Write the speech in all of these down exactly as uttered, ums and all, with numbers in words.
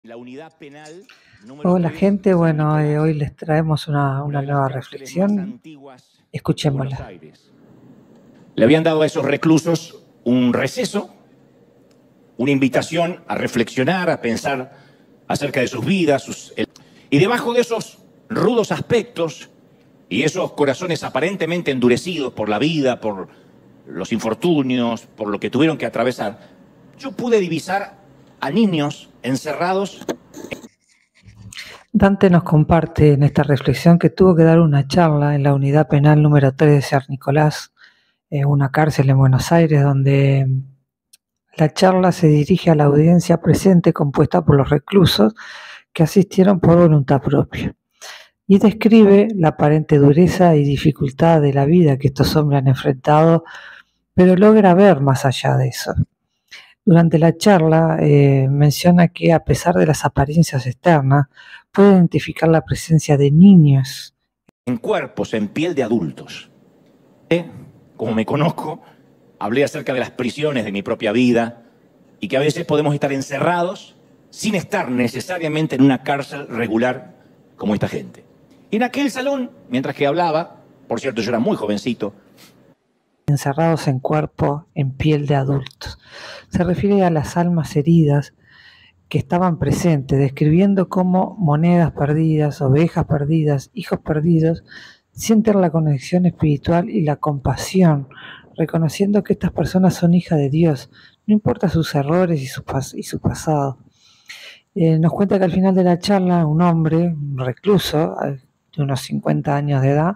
La unidad penal número Hola tres, gente, bueno, San eh, Nicolás, hoy les traemos una, una una de las nueva cárceles más reflexión. antiguas de Buenos Escuchémosla. Aires. Le habían dado a esos reclusos un receso, una invitación a reflexionar, a pensar acerca de sus vidas, sus... y debajo de esos rudos aspectos y esos corazones aparentemente endurecidos por la vida, por los infortunios, por lo que tuvieron que atravesar, yo pude divisar a niños encerrados. Dante nos comparte en esta reflexión que tuvo que dar una charla en la unidad penal número tres de San Nicolás, eh, una cárcel en Buenos Aires, donde la charla se dirige a la audiencia presente compuesta por los reclusos que asistieron por voluntad propia. Y describe la aparente dureza y dificultad de la vida que estos hombres han enfrentado, pero logra ver más allá de eso. Durante la charla eh, menciona que a pesar de las apariencias externas, puede identificar la presencia de niños En cuerpos, en piel de adultos. Eh, Como me conozco, hablé acerca de las prisiones de mi propia vida y que a veces podemos estar encerrados sin estar necesariamente en una cárcel regular como esta gente. Y en aquel salón, mientras que hablaba, por cierto, yo era muy jovencito, encerrados en cuerpo, en piel de adultos. Se refiere a las almas heridas que estaban presentes, describiendo cómo monedas perdidas, ovejas perdidas, hijos perdidos, sienten la conexión espiritual y la compasión, reconociendo que estas personas son hijas de Dios, no importa sus errores y su, pas y su pasado. Eh, nos cuenta que al final de la charla un hombre, un recluso de unos cincuenta años de edad,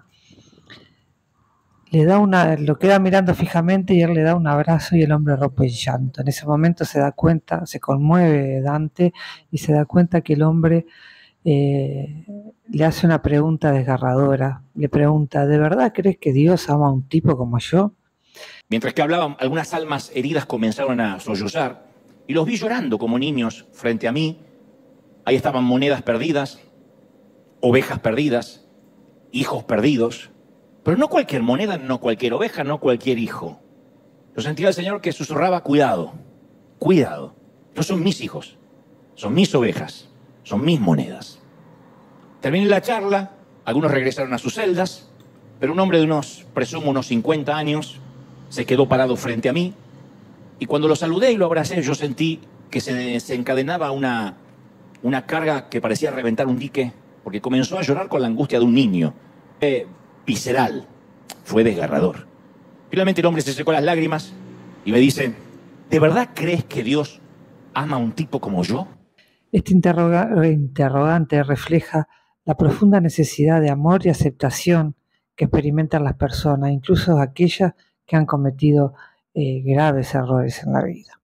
le da una, lo queda mirando fijamente y él le da un abrazo y el hombre rompe en llanto. En ese momento se da cuenta, se conmueve Dante y se da cuenta que el hombre eh, le hace una pregunta desgarradora. Le pregunta, ¿de verdad crees que Dios ama a un tipo como yo? Mientras que hablaban, algunas almas heridas comenzaron a sollozar y los vi llorando como niños frente a mí. Ahí estaban monedas perdidas, ovejas perdidas, hijos perdidos. Pero no cualquier moneda, no cualquier oveja, no cualquier hijo. Yo sentía al Señor que susurraba, cuidado, cuidado. No son mis hijos, son mis ovejas, son mis monedas. Terminé la charla, algunos regresaron a sus celdas, pero un hombre de unos, presumo, unos cincuenta años, se quedó parado frente a mí. Y cuando lo saludé y lo abracé, yo sentí que se desencadenaba una, una carga que parecía reventar un dique, porque comenzó a llorar con la angustia de un niño. Eh, visceral, fue desgarrador. Finalmente el hombre se secó las lágrimas y me dice, ¿de verdad crees que Dios ama a un tipo como yo? Este interroga interrogante refleja la profunda necesidad de amor y aceptación que experimentan las personas, incluso aquellas que han cometido eh, graves errores en la vida.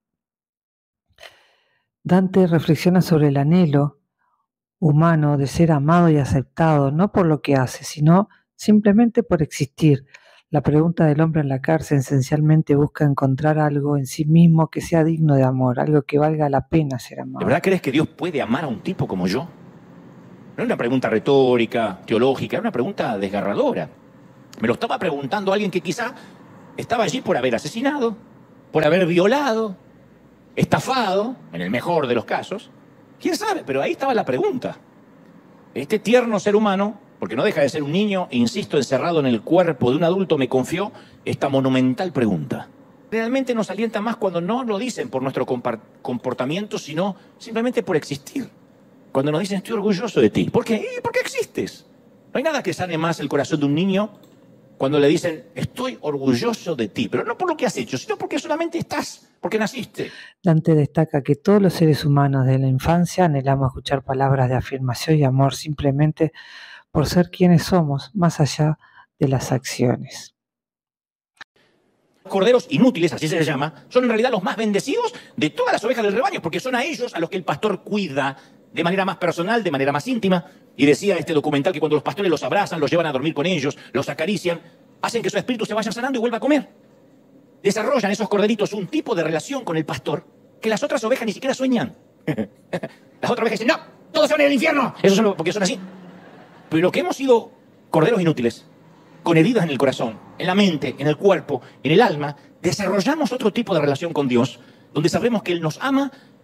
Dante reflexiona sobre el anhelo humano de ser amado y aceptado, no por lo que hace, sino simplemente por existir. La pregunta del hombre en la cárcel esencialmente busca encontrar algo en sí mismo que sea digno de amor, algo que valga la pena ser amado. ¿De verdad crees que Dios puede amar a un tipo como yo? No es una pregunta retórica, teológica, era una pregunta desgarradora. Me lo estaba preguntando alguien que quizá estaba allí por haber asesinado, por haber violado, estafado, en el mejor de los casos. ¿Quién sabe? Pero ahí estaba la pregunta. Este tierno ser humano, porque no deja de ser un niño, insisto, encerrado en el cuerpo de un adulto, me confió esta monumental pregunta. Realmente nos alienta más cuando no lo dicen por nuestro comportamiento, sino simplemente por existir. Cuando nos dicen, estoy orgulloso de ti. ¿Por qué? ¿Por qué existes? No hay nada que sane más el corazón de un niño cuando le dicen, estoy orgulloso de ti. Pero no por lo que has hecho, sino porque solamente estás, porque naciste. Dante destaca que todos los seres humanos de la infancia anhelamos escuchar palabras de afirmación y amor simplemente por ser quienes somos, más allá de las acciones. Corderos inútiles, así se les llama, son en realidad los más bendecidos de todas las ovejas del rebaño, porque son a ellos a los que el pastor cuida de manera más personal, de manera más íntima. Y decía este documental que cuando los pastores los abrazan, los llevan a dormir con ellos, los acarician, hacen que su espíritu se vaya sanando y vuelva a comer. Desarrollan esos corderitos un tipo de relación con el pastor que las otras ovejas ni siquiera sueñan. Las otras ovejas dicen, no, todos se van a ir al infierno. Eso son porque son así. Pero que hemos sido corderos inútiles, con heridas en el corazón, en la mente, en el cuerpo, en el alma, desarrollamos otro tipo de relación con Dios, donde sabemos que Él nos ama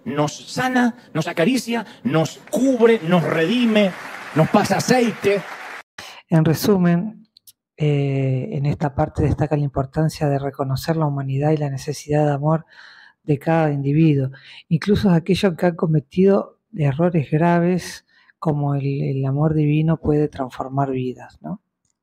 nos sana, nos acaricia, nos cubre, nos redime, nos pasa aceite. En resumen, eh, en esta parte destaca la importancia de reconocer la humanidad y la necesidad de amor de cada individuo, incluso aquellos que han cometido errores graves, como el, el amor divino puede transformar vidas, ¿no?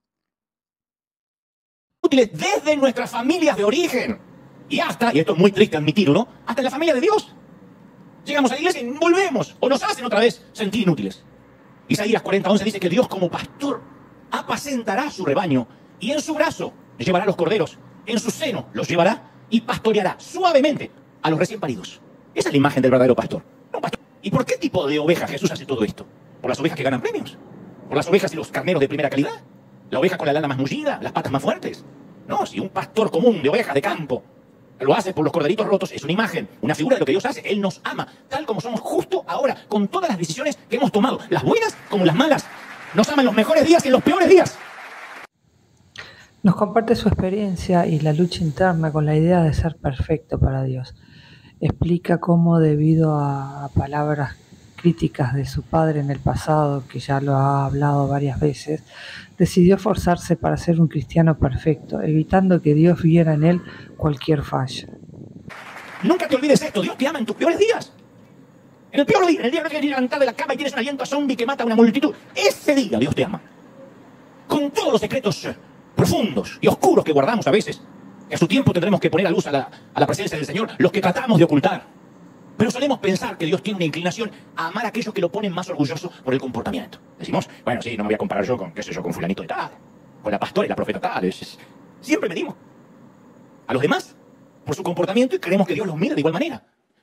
Útiles desde nuestras familias de origen y hasta, y esto es muy triste admitirlo, hasta en la familia de Dios. Llegamos a la iglesia y volvemos, o nos hacen otra vez sentir inútiles. Isaías cuarenta once dice que Dios como pastor apacentará su rebaño y en su brazo llevará los corderos, en su seno los llevará y pastoreará suavemente a los recién paridos. Esa es la imagen del verdadero pastor. No, pastor. ¿Y por qué tipo de oveja Jesús hace todo esto? ¿Por las ovejas que ganan premios? ¿Por las ovejas y los carneros de primera calidad? ¿La oveja con la lana más mullida? ¿Las patas más fuertes? No, si un pastor común de ovejas de campo lo hace por los corderitos rotos, es una imagen, una figura de lo que Dios hace. Él nos ama, tal como somos justo ahora, con todas las decisiones que hemos tomado, las buenas como las malas. Nos ama en los mejores días y en los peores días. Nos comparte su experiencia y la lucha interna con la idea de ser perfecto para Dios. Explica cómo, debido a palabras críticas de su padre en el pasado, que ya lo ha hablado varias veces, decidió esforzarse para ser un cristiano perfecto, evitando que Dios viera en él cualquier falla. Nunca te olvides esto, Dios te ama en tus peores días. En el peor día, en el día que no quieres levantar de la cama y tienes un aliento a zombie que mata a una multitud, ese día Dios te ama. Con todos los secretos profundos y oscuros que guardamos a veces, que a su tiempo tendremos que poner a luz a la, a la presencia del Señor, los que tratamos de ocultar. Pero solemos pensar que Dios tiene una inclinación a amar a aquellos que lo ponen más orgulloso por el comportamiento. Decimos, bueno, sí, no me voy a comparar yo con, qué sé yo, con fulanito de tal, con la pastora y la profeta tal. Es, es, siempre medimos a los demás por su comportamiento y creemos que Dios los mira de igual manera.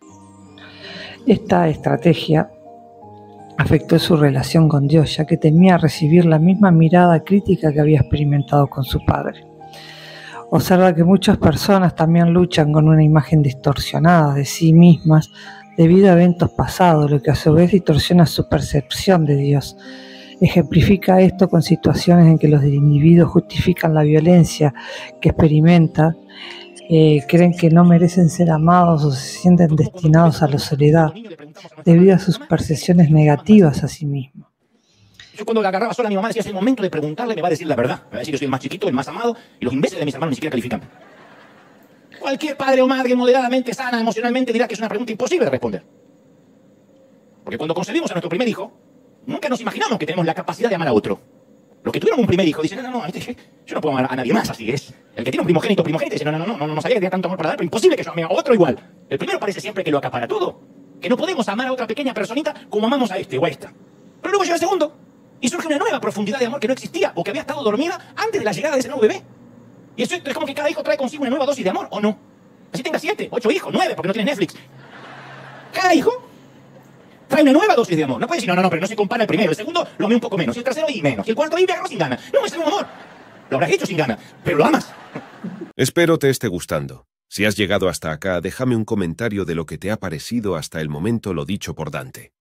Esta estrategia afectó su relación con Dios, ya que temía recibir la misma mirada crítica que había experimentado con su padre. Observa que muchas personas también luchan con una imagen distorsionada de sí mismas debido a eventos pasados, lo que a su vez distorsiona su percepción de Dios. Ejemplifica esto con situaciones en que los individuos justifican la violencia que experimentan, eh, creen que no merecen ser amados o se sienten destinados a la soledad debido a sus percepciones negativas a sí mismos. Yo cuando la agarraba sola a mi mamá decía, es el momento de preguntarle, me va a decir la verdad. Me va a decir que soy el más chiquito, el más amado, y los imbéciles de mis hermanos ni siquiera califican. Cualquier padre o madre moderadamente sana emocionalmente dirá que es una pregunta imposible de responder. Porque cuando concebimos a nuestro primer hijo, nunca nos imaginamos que tenemos la capacidad de amar a otro. Los que tuvieron un primer hijo dicen, no, no, no, este, yo no puedo amar a nadie más, así es. El que tiene un primogénito, primogénito, dice, no, no, no, no, no, no sabía que tenía tanto amor para dar, pero imposible que yo ame a otro igual. El primero parece siempre que lo acapara todo. Que no podemos amar a otra pequeña personita como amamos a este o a esta. Pero luego llega el segundo. Y surge una nueva profundidad de amor que no existía o que había estado dormida antes de la llegada de ese nuevo bebé. Y eso es como que cada hijo trae consigo una nueva dosis de amor, ¿o no? Así tenga siete, ocho hijos, nueve, porque no tienes Netflix. Cada hijo trae una nueva dosis de amor. No puedes decir, no, no, no, pero no se compara el primero. El segundo lo amé un poco menos. Y el tercero y menos. Y el cuarto y me agarró sin ganas. No, es el mismo amor. Lo habrás hecho sin ganas, pero lo amas. Espero te esté gustando. Si has llegado hasta acá, déjame un comentario de lo que te ha parecido hasta el momento lo dicho por Dante.